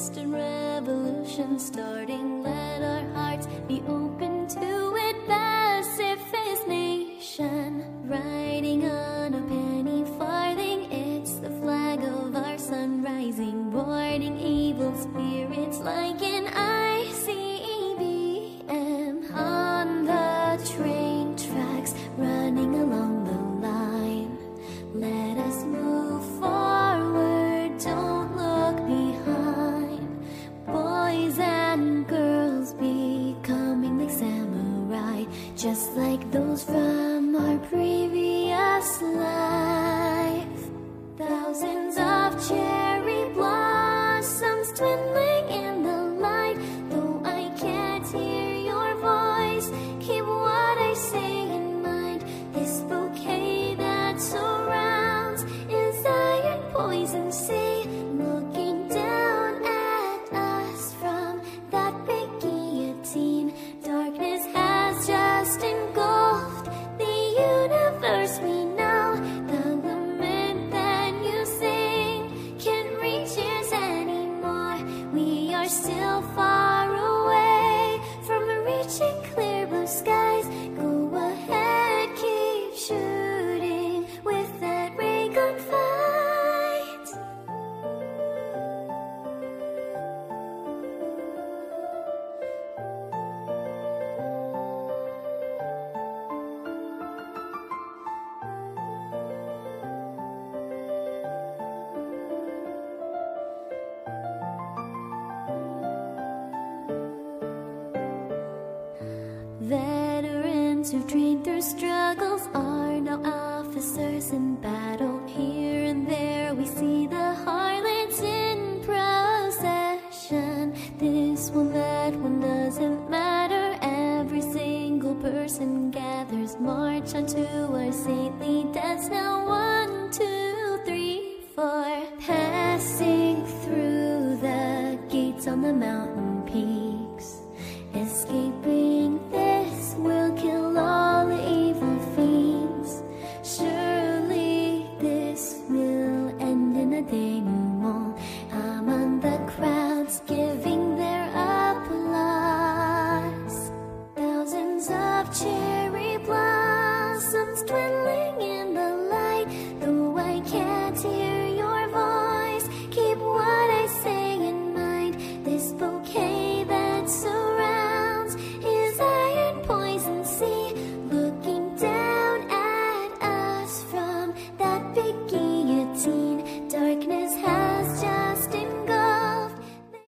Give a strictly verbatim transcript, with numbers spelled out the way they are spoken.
distant revolution starting. Let our hearts be open to it. Pacifist nation, riding on a penny farthing. It's the flag of our sun rising, warding evil spirits like an I C B M on the train tracks, running along the line. Let us move forward, don't look behind. Boys and girls becoming like samurai, just like those from our previous life. Thousands of cherry blossoms twinkling in the light. Though I can't hear your voice, keep what I say in mind. This bouquet that surrounds is iron poison sea, looking down at us from that big guillotine. Darkness has just engulfed the universe we know. The lament that you sing can't reach ears anymore. We are still far away from reaching clear blue skies. Go ahead, keep shooting with that ray gun fight. Veterans who've trained through struggles are now officers in battle. Here and there we see the harlots in procession. This one, that one, doesn't matter. Every single person gathers, march onto our saintly deaths. Now one, two, three, four, passing through the gates on the mountain.